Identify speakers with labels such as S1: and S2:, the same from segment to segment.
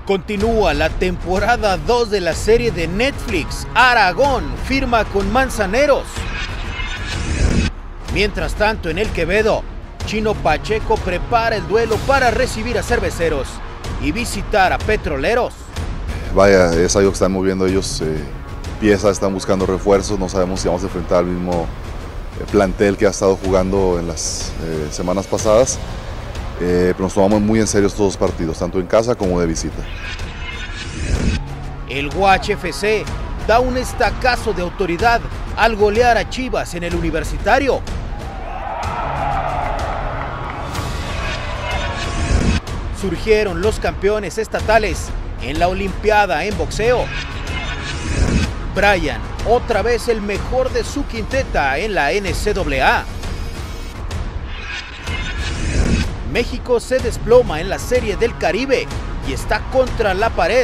S1: Continúa la temporada 2 de la serie de Netflix. Aragón firma con Manzaneros. Mientras tanto, en el Quevedo, Chino Pacheco prepara el duelo para recibir a Cerveceros y visitar a Petroleros.
S2: Vaya, es algo que están moviendo ellos, piezas, están buscando refuerzos, no sabemos si vamos a enfrentar al mismo plantel que ha estado jugando en las semanas pasadas. Pero nos tomamos muy en serio estos dos partidos, tanto en casa como de visita.
S1: El Guache FC da un estacazo de autoridad al golear a Chivas en el Universitario. Surgieron los campeones estatales en la Olimpiada en boxeo. Brian, otra vez el mejor de su quinteta en la NCAA. México se desploma en la Serie del Caribe y está contra la pared.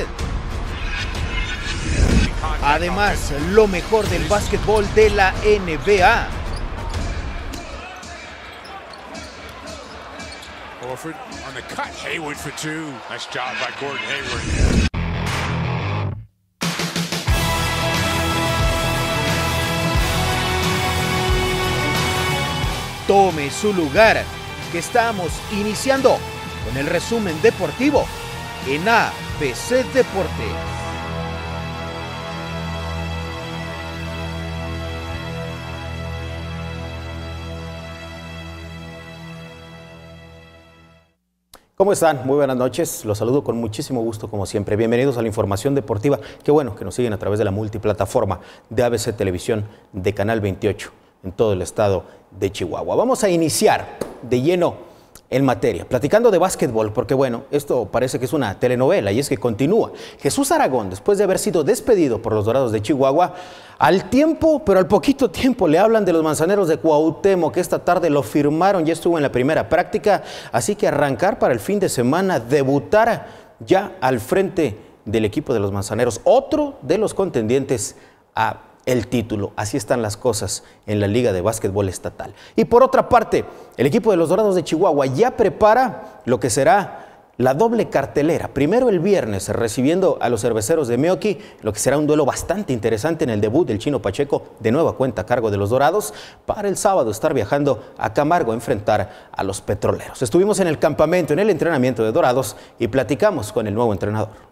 S1: Además, lo mejor del básquetbol de la NBA.
S3: Horford on the cut. Hayward for two. Nice job by Gordon Hayward.
S1: Tome su lugar, que estamos iniciando con el resumen deportivo en ABC Deportes. ¿Cómo están? Muy buenas noches. Los saludo con muchísimo gusto, como siempre. Bienvenidos a la información deportiva. Qué bueno que nos siguen a través de la multiplataforma de ABC Televisión de Canal 28 en todo el estado de Chihuahua. Vamos a iniciar de lleno en materia, platicando de básquetbol, porque bueno, esto parece que es una telenovela y es que continúa. Jesús Aragón, después de haber sido despedido por los Dorados de Chihuahua, al tiempo, pero al poquito tiempo, le hablan de los Manzaneros de Cuauhtémoc, que esta tarde lo firmaron, ya estuvo en la primera práctica, así que arrancar para el fin de semana, debutar ya al frente del equipo de los Manzaneros, otro de los contendientes a el título. Así están las cosas en la Liga de Básquetbol Estatal. Y por otra parte, el equipo de los Dorados de Chihuahua ya prepara lo que será la doble cartelera. Primero el viernes, recibiendo a los Cerveceros de Meoqui, lo que será un duelo bastante interesante en el debut del Chino Pacheco, de nueva cuenta a cargo de los Dorados, para el sábado estar viajando a Camargo a enfrentar a los Petroleros. Estuvimos en el campamento, en el entrenamiento de Dorados, y platicamos con el nuevo entrenador.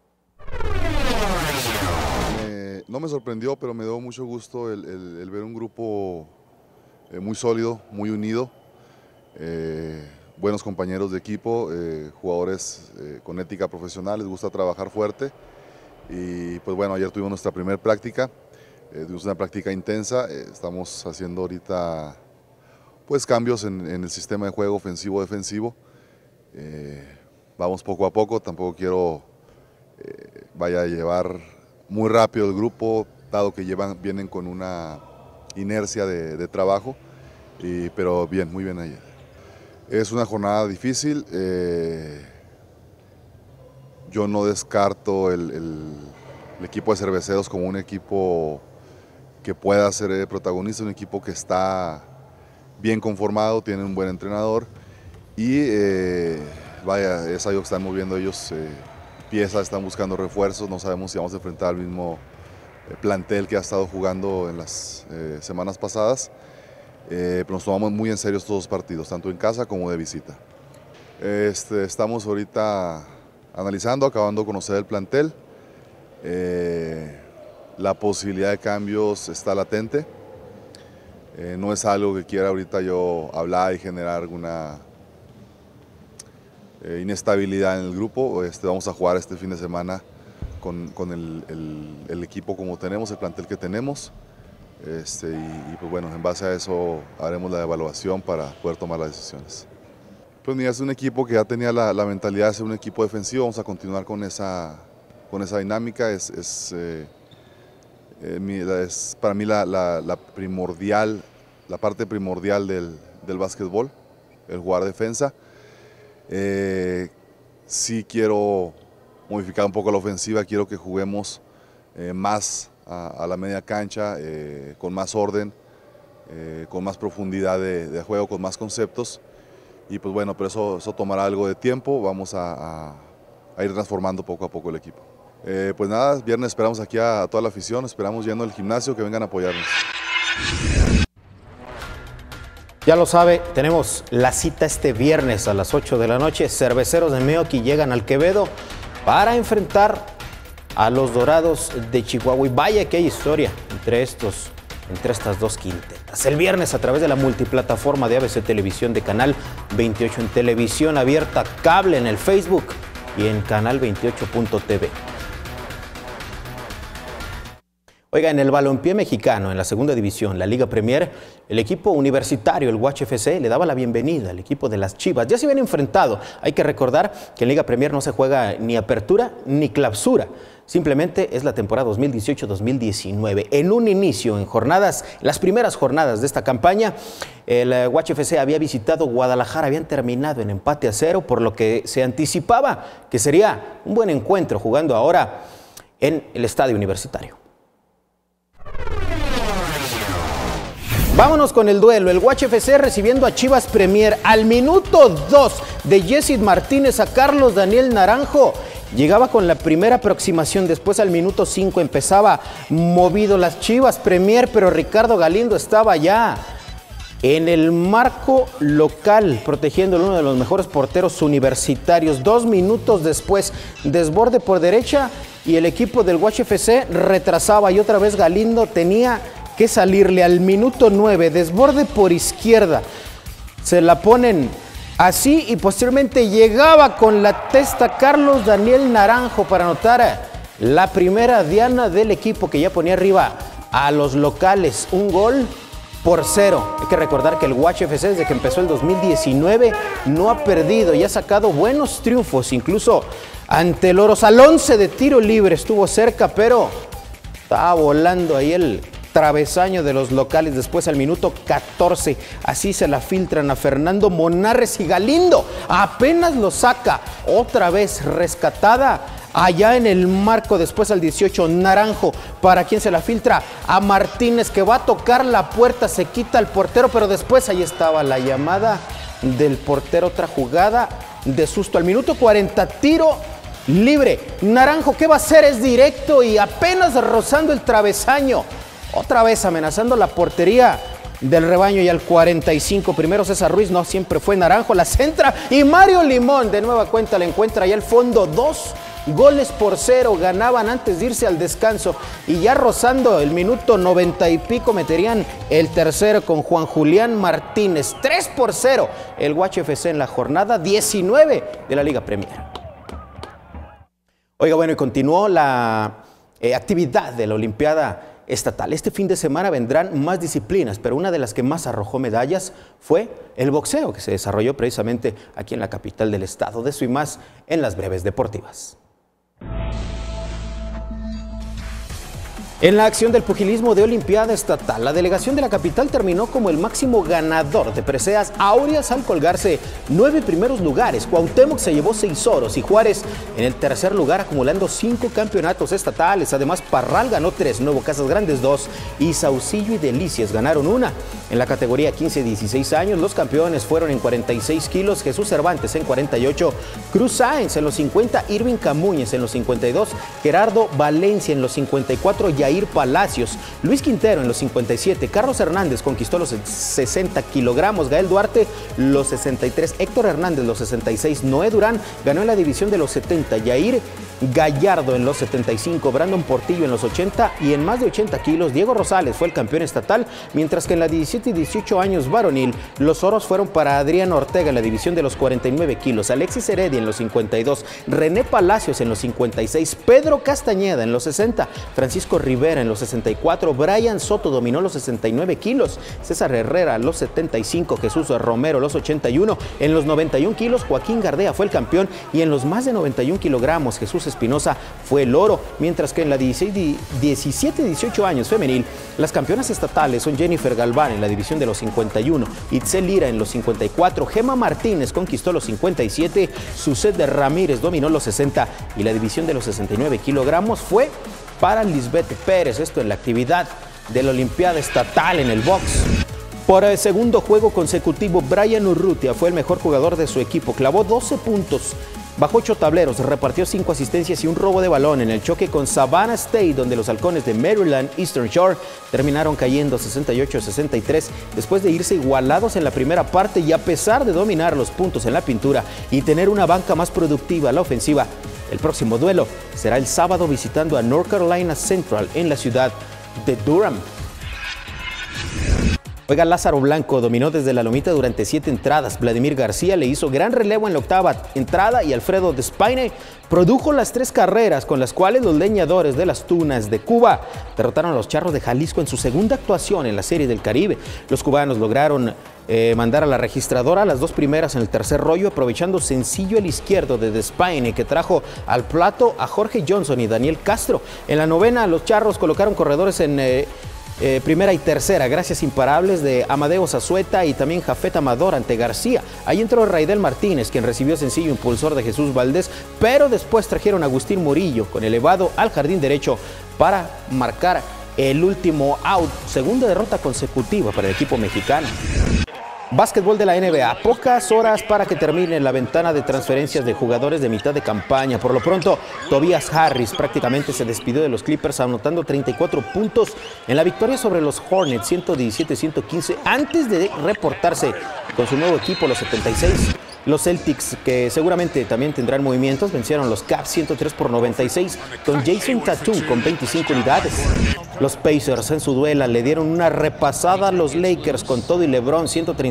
S2: No me sorprendió, pero me dio mucho gusto el ver un grupo muy sólido, muy unido, buenos compañeros de equipo, jugadores con ética profesional, les gusta trabajar fuerte. Y pues bueno, ayer tuvimos nuestra primera práctica, tuvimos una práctica intensa, estamos haciendo ahorita pues cambios en el sistema de juego ofensivo-defensivo. Vamos poco a poco, tampoco quiero vaya a llevar muy rápido el grupo, dado que vienen con una inercia de trabajo, pero bien, muy bien ayer. Es una jornada difícil, yo no descarto el equipo de Cerveceros como un equipo que pueda ser protagonista, un equipo que está bien conformado, tiene un buen entrenador y vaya, es algo que están moviendo ellos. Piezas, están buscando refuerzos, no sabemos si vamos a enfrentar al mismo plantel que ha estado jugando en las semanas pasadas, pero nos tomamos muy en serio estos dos partidos, tanto en casa como de visita. Estamos ahorita analizando, acabando de conocer el plantel, la posibilidad de cambios está latente, no es algo que quiera ahorita yo hablar y generar alguna inestabilidad en el grupo. Vamos a jugar este fin de semana con el equipo como tenemos, el plantel que tenemos, y pues bueno, en base a eso haremos la evaluación para poder tomar las decisiones. Pues mira, es un equipo que ya tenía la mentalidad de ser un equipo defensivo, vamos a continuar con esa dinámica, es para mí la parte primordial del básquetbol, el jugar defensa. Sí quiero modificar un poco la ofensiva, quiero que juguemos más a la media cancha, con más orden, con más profundidad de juego, con más conceptos. Y pues bueno, pero eso tomará algo de tiempo, vamos a a ir transformando poco a poco el equipo. Pues nada, viernes esperamos aquí a toda la afición, esperamos yendo al gimnasio que vengan a apoyarnos.
S1: Ya lo sabe, tenemos la cita este viernes a las 8 de la noche. Cerveceros de Meoqui llegan al Quevedo para enfrentar a los Dorados de Chihuahua. Y vaya que hay historia entre estas dos quintetas. El viernes a través de la multiplataforma de ABC Televisión de Canal 28 en televisión abierta, cable en el Facebook y en canal28.tv. Oiga, en el balompié mexicano, en la segunda división, la Liga Premier, el equipo universitario, el UHFC, le daba la bienvenida al equipo de las Chivas. Ya se habían enfrentado. Hay que recordar que en Liga Premier no se juega ni apertura ni clausura. Simplemente es la temporada 2018-2019. En un inicio, en las primeras jornadas de esta campaña, el UHFC había visitado Guadalajara, habían terminado en empate a 0, por lo que se anticipaba que sería un buen encuentro jugando ahora en el estadio universitario. Vámonos con el duelo, el UHFC recibiendo a Chivas Premier. Al minuto 2 de Jessit Martínez a Carlos Daniel Naranjo. Llegaba con la primera aproximación, después al minuto 5 empezaba movido las Chivas Premier, pero Ricardo Galindo estaba ya en el marco local, protegiendo uno de los mejores porteros universitarios. 2 minutos después, desborde por derecha y el equipo del UHFC retrasaba y otra vez Galindo tenía que salirle. Al minuto 9, desborde por izquierda, se la ponen así y posteriormente llegaba con la testa Carlos Daniel Naranjo para anotar la primera diana del equipo que ya ponía arriba a los locales, 1-0. Hay que recordar que el UHFC desde que empezó el 2019 no ha perdido y ha sacado buenos triunfos, incluso ante el Oros. Al 11 de tiro libre estuvo cerca, pero estaba volando ahí el travesaño de los locales. Después al minuto 14, así se la filtran a Fernando Monarres y Galindo apenas lo saca, otra vez rescatada allá en el marco. Después al 18, Naranjo, para quien se la filtra a Martínez, que va a tocar la puerta, se quita el portero, pero después ahí estaba la llamada del portero, otra jugada de susto. Al minuto 40, tiro libre. Naranjo, ¿qué va a hacer? Es directo y apenas rozando el travesaño. Otra vez amenazando la portería del rebaño. Y al 45, primero César Ruiz, no siempre fue Naranjo, la centra y Mario Limón de nueva cuenta la encuentra allá al fondo. 2-0 ganaban antes de irse al descanso y ya rozando el minuto 90 y pico meterían el tercero con Juan Julián Martínez. 3-0 el UHFC en la jornada 19 de la Liga Premier. Oiga, bueno, y continuó la actividad de la Olimpiada Estatal. Este fin de semana vendrán más disciplinas, pero una de las que más arrojó medallas fue el boxeo, que se desarrolló precisamente aquí en la capital del estado. De eso y más en las breves deportivas. En la acción del pugilismo de Olimpiada Estatal, la delegación de la capital terminó como el máximo ganador de preseas áureas al colgarse 9 primeros lugares. Cuauhtémoc se llevó 6 oros y Juárez en el tercer lugar acumulando 5 campeonatos estatales. Además, Parral ganó 3, Nuevo Casas Grandes 2 y Saucillo y Delicias ganaron 1. En la categoría 15-16 años, los campeones fueron en 46 kilos, Jesús Cervantes en 48, Cruz Sáenz en los 50, Irving Camuñez en los 52, Gerardo Valencia en los 54, Yair Palacios, Luis Quintero en los 57, Carlos Hernández conquistó los 60 kilogramos, Gael Duarte los 63, Héctor Hernández los 66, Noé Durán ganó en la división de los 70, Yair Gallardo en los 75, Brandon Portillo en los 80 y en más de 80 kilos, Diego Rosales fue el campeón estatal, mientras que en la 17 y 18 años varonil, los oros fueron para Adrián Ortega en la división de los 49 kilos, Alexis Heredia en los 52, René Palacios en los 56, Pedro Castañeda en los 60, Francisco Rivera en los 64, Brian Soto dominó los 69 kilos, César Herrera los 75, Jesús Romero los 81, en los 91 kilos, Joaquín Gardea fue el campeón y en los más de 91 kilogramos, Jesús Espinosa fue el oro, mientras que en la 17-18 años femenil, las campeonas estatales son Jennifer Galván en la división de los 51, Itzel Lira en los 54, Gema Martínez conquistó los 57, Suset de Ramírez dominó los 60 y la división de los 69 kilogramos fue para Lisbeth Pérez, esto en la actividad de la Olimpiada Estatal en el box. Por el segundo juego consecutivo, Brian Urrutia fue el mejor jugador de su equipo, clavó 12 puntos Bajó 8 tableros, repartió 5 asistencias y un robo de balón en el choque con Savannah State, donde los halcones de Maryland Eastern Shore terminaron cayendo 68-63 después de irse igualados en la primera parte y a pesar de dominar los puntos en la pintura y tener una banca más productiva a la ofensiva. El próximo duelo será el sábado visitando a North Carolina Central en la ciudad de Durham. Oiga, Lázaro Blanco dominó desde la lomita durante 7 entradas. Vladimir García le hizo gran relevo en la octava entrada y Alfredo Despaine produjo las 3 carreras con las cuales los leñadores de las Tunas de Cuba derrotaron a los Charros de Jalisco en su segunda actuación en la Serie del Caribe. Los cubanos lograron mandar a la registradora las 2 primeras en el tercer rollo, aprovechando sencillo el izquierdo de Despaine, que trajo al plato a Jorge Johnson y Daniel Castro. En la novena, los Charros colocaron corredores en primera y tercera, gracias imparables de Amadeo Zazueta y también Jafet Amador ante García. Ahí entró Raidel Martínez, quien recibió sencillo impulsor de Jesús Valdés, pero después trajeron a Agustín Murillo con elevado al jardín derecho para marcar el último out. Segunda derrota consecutiva para el equipo mexicano. Básquetbol de la NBA, pocas horas para que termine la ventana de transferencias de jugadores de mitad de campaña. Por lo pronto, Tobias Harris prácticamente se despidió de los Clippers anotando 34 puntos en la victoria sobre los Hornets 117-115 antes de reportarse con su nuevo equipo, los 76. Los Celtics, que seguramente también tendrán movimientos, vencieron los Cavs 103-96 con Jason Tatum con 25 unidades. Los Pacers en su duela le dieron una repasada a los Lakers con todo y LeBron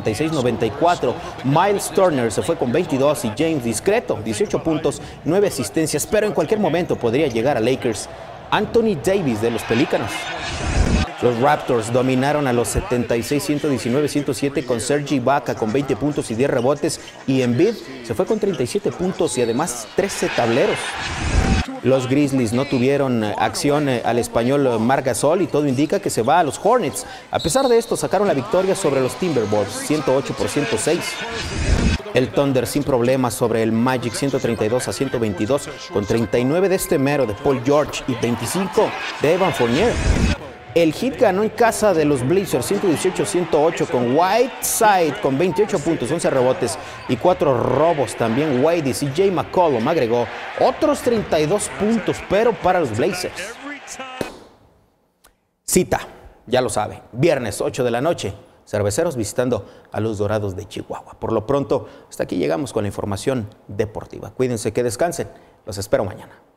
S1: 136-94. Miles Turner se fue con 22 y James discreto, 18 puntos, 9 asistencias, pero en cualquier momento podría llegar a Lakers. Anthony Davis de los Pelícanos. Los Raptors dominaron a los 76, 119, 107 con Serge Ibaka con 20 puntos y 10 rebotes y Embiid se fue con 37 puntos y además 13 tableros. Los Grizzlies no tuvieron acción al español Marc Gasol y todo indica que se va a los Hornets. A pesar de esto, sacaron la victoria sobre los Timberwolves, 108-106. El Thunder sin problemas sobre el Magic 132-122 con 39 de este mero de Paul George y 25 de Evan Fournier. El Heat ganó en casa de los Blazers 118-108 con Whiteside con 28 puntos, 11 rebotes y 4 robos. También Wade y CJ McCollum agregó otros 32 puntos, pero para los Blazers. Cita, ya lo sabe, viernes 8 de la noche, Cerveceros visitando a los Dorados de Chihuahua. Por lo pronto, hasta aquí llegamos con la información deportiva. Cuídense, que descansen. Los espero mañana.